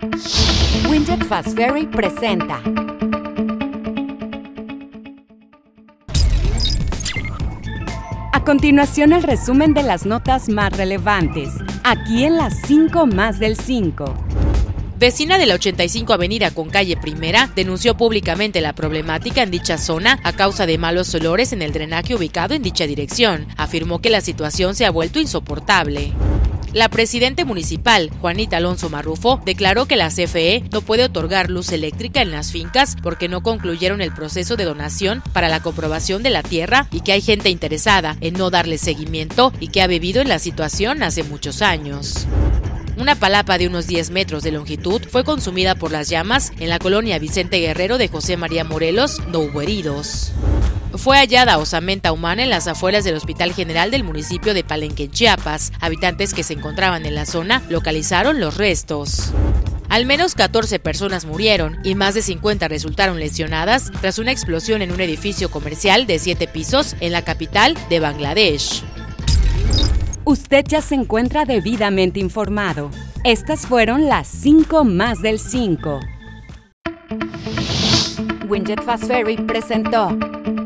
Winjet Fast Ferry presenta. A continuación, el resumen de las notas más relevantes, aquí en las 5 más del 5. Vecina de la 85 Avenida con calle Primera denunció públicamente la problemática en dicha zona a causa de malos olores en el drenaje ubicado en dicha dirección. Afirmó que la situación se ha vuelto insoportable. La presidenta municipal, Juanita Alonso Marrufo, declaró que la CFE no puede otorgar luz eléctrica en las fincas porque no concluyeron el proceso de donación para la comprobación de la tierra y que hay gente interesada en no darle seguimiento y que ha vivido en la situación hace muchos años. Una palapa de unos 10 metros de longitud fue consumida por las llamas en la colonia Vicente Guerrero de José María Morelos. No hubo heridos. Fue hallada osamenta humana en las afueras del Hospital General del municipio de Palenque, en Chiapas. Habitantes que se encontraban en la zona localizaron los restos. Al menos 14 personas murieron y más de 50 resultaron lesionadas tras una explosión en un edificio comercial de 7 pisos en la capital de Bangladesh. Usted ya se encuentra debidamente informado. Estas fueron las 5 más del 5. Winjet Fast Ferry presentó.